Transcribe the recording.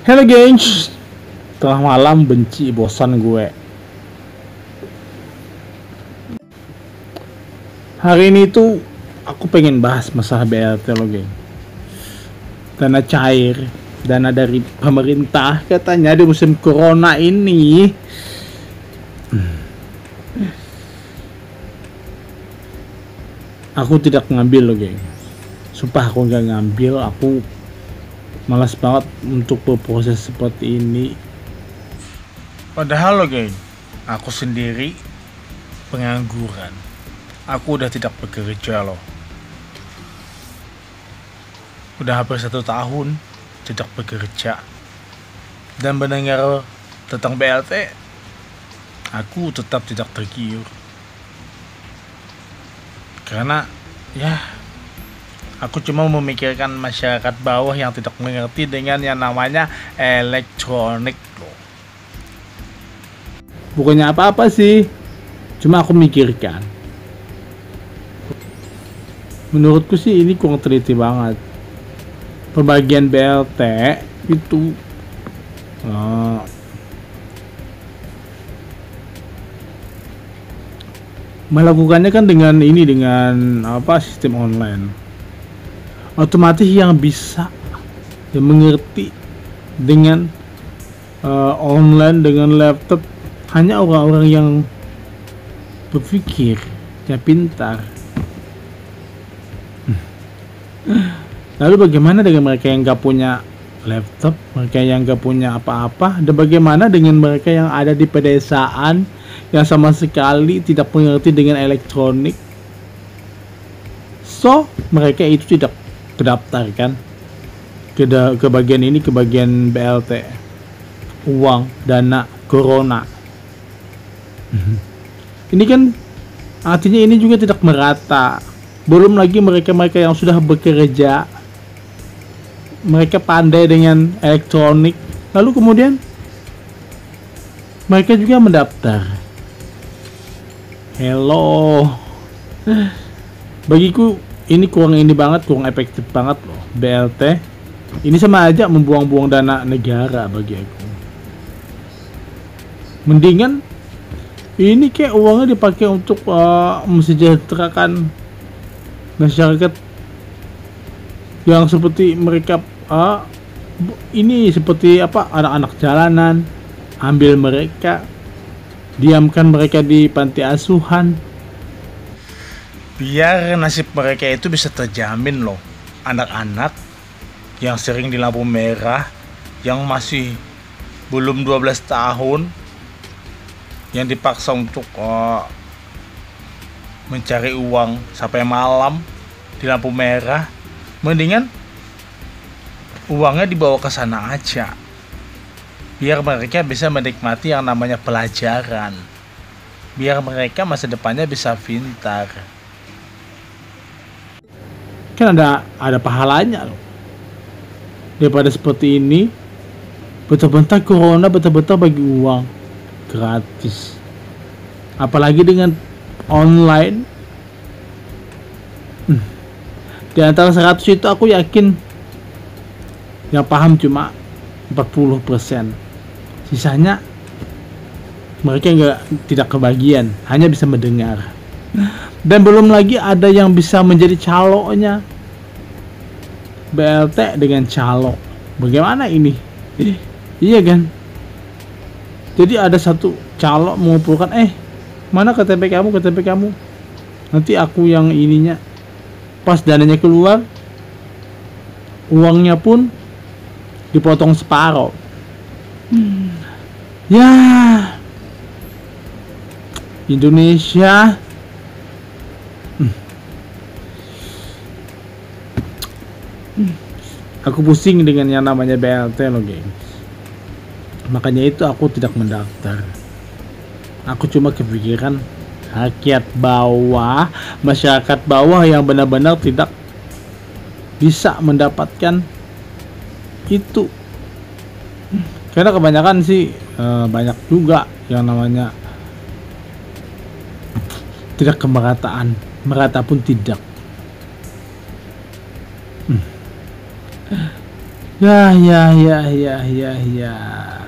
Hello gengs, tengah malam benci bosan gue. Hari ini tuh aku pengen bahas masalah BLT lo geng. Dana cair, dana dari pemerintah katanya di musim corona ini. Aku tidak ngambil lo geng. Sumpah aku nggak ngambil, aku malas banget untuk berproses seperti ini. Padahal lo geng, aku sendiri pengangguran. Aku udah tidak bekerja loh. Udah hampir 1 tahun tidak bekerja. Dan mendengar tentang BLT, aku tetap tidak tergiur. Karena ya, aku cuma memikirkan masyarakat bawah yang tidak mengerti dengan yang namanya elektronik loh. Bukannya apa-apa sih, cuma aku mikirkan. Menurutku sih ini kurang teliti banget. Pembagian BLT itu melakukannya kan dengan sistem online. Otomatis yang bisa yang mengerti dengan online dengan laptop hanya orang-orang yang berpikir, yang pintar. Lalu bagaimana dengan mereka yang gak punya laptop, mereka yang gak punya apa-apa, dan bagaimana dengan mereka yang ada di pedesaan yang sama sekali tidak mengerti dengan elektronik? So, mereka itu tidak kedaftarkan ke bagian ini, ke bagian BLT, uang dana corona. Ini kan artinya ini juga tidak merata. Belum lagi mereka-mereka yang sudah bekerja, mereka pandai dengan elektronik, lalu kemudian mereka juga mendaftar. Hello, bagiku ini kurang efektif banget loh BLT. Ini sama aja membuang-buang dana negara bagi aku. Mendingan ini kayak uangnya dipakai untuk mensejahterakan masyarakat yang seperti mereka, ini seperti anak-anak jalanan, ambil mereka, diamkan mereka di panti asuhan, biar nasib mereka itu bisa terjamin loh. Anak-anak yang sering di lampu merah, yang masih belum 12 tahun, yang dipaksa untuk mencari uang sampai malam di lampu merah, mendingan uangnya dibawa ke sana aja, biar mereka bisa menikmati yang namanya pelajaran, biar mereka masa depannya bisa pintar. Kan ada pahalanya loh, daripada seperti ini bentar-bentar corona, bentar-bentar bagi uang gratis, apalagi dengan online. Di antara 100 itu aku yakin yang paham cuma 40%. Sisanya mereka tidak kebagian, hanya bisa mendengar. Dan belum lagi ada yang bisa menjadi caloknya. BLT dengan calo, bagaimana ini? Iya kan? Jadi ada satu calo mengumpulkan, mana KTP kamu, nanti aku yang ininya. Pas dananya keluar, uangnya pun dipotong separuh. Ya, Indonesia. Aku pusing dengan yang namanya BLT loh gengs. Makanya itu aku tidak mendaftar. Aku cuma kepikiran rakyat bawah, masyarakat bawah yang benar-benar tidak bisa mendapatkan itu. Karena kebanyakan sih banyak juga yang namanya tidak kemerataan, merata pun tidak. Ya, ya, ya, ya, ya, ya.